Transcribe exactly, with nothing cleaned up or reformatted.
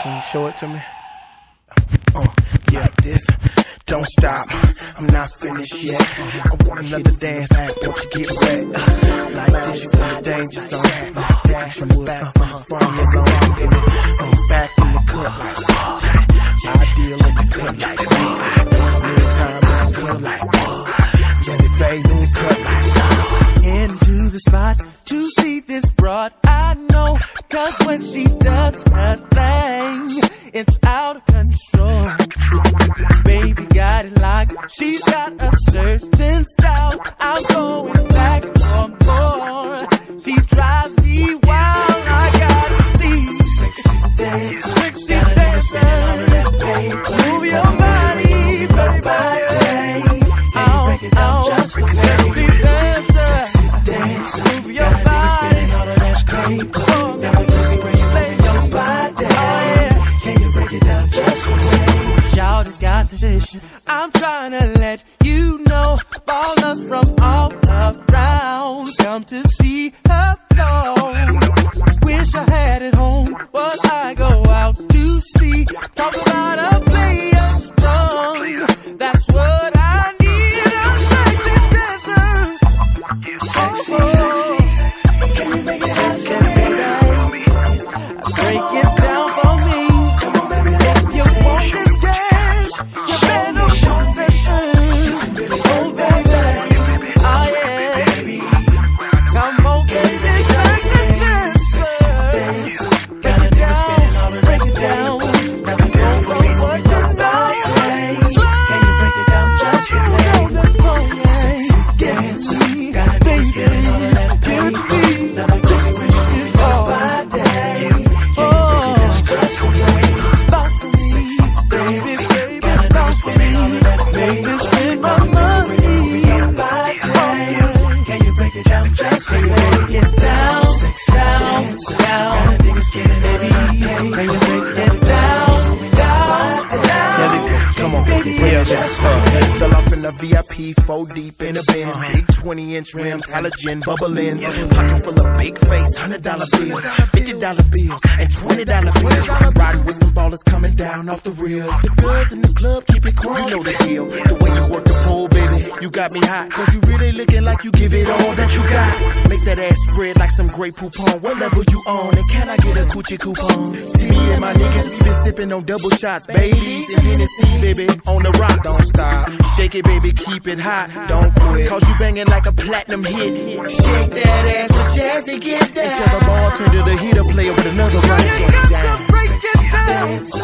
Can you show it to me? Uh, yeah, this don't stop. I'm not finished yet. I want another dance. Won't you get wet? Uh, like this, you put the danger zone. Uh, dash from the back, from the front, it's on. I'm back in the cut like that. Ideal is a cut like that. Meantime, in the cut like that. Jazze Pha's in the cut like that. Into the spot to see this broad, I know, cause when she does her thing, it's out of control. Baby got it locked, she's got a certain style. I'm going back for more. She drives me wild, I gotta see sexy dance, sexy dance, move your body, body, body. Oh, oh, just for sexy dance, sexy dance, move your body, all of that paper. Never crazy when you move your body. Oh yeah, can you break it down just for me? Shawty's got the position. I'm trying to let you know, ballers from all around come to see her flow. Wish I had it home, what I go out to see. Talk about a player strong, that's what I need. A sexy dancer, sexy, can you make it sexy, baby? Break it down for me. If you want this cash, you better want that earth. Oh baby, oh yeah. Come on, baby, take the dancer. Break it down, break it down. Now we go for what you know. Slide. Can you break it down just for me? Know the point, sexy dancer. Gotta be spinning all of that baby. Now we go for when you use your body. Oh, just for me. Bounce for me, baby, baby. Bounce for me. Make me spend my money. Oh, can you break it down just for me? Break it down, down, down. Baby, can you break it down, down, down? Jazze Pha, come on, baby, yeah, Jazze Pha. Fell off in the V I P, four deep in the Benz, big twenty inch rims, halogen, bubble ends, pocket full of big face, hundred dollar bills, fifty dollar bills, and twenty dollar bills. Riding with some ballers coming down off the reel. The girls in the club keep it cool, you know the deal. The way you work the pole, baby, you got me hot, cause you really looking like you give it all that you got. Make that ass spread like some great poupon. What level you on, and can I get a coochie coupon? See me and my niggas, we been sipping on double shots, babies and Hennessy, baby, on the rock. Don't stop, shake it, baby, keep it hot. Don't quit, cause you banging like a platinum hit. Shake that ass with Jazzy, get down. Until the bartender, the heater player with another round. You got to break it down.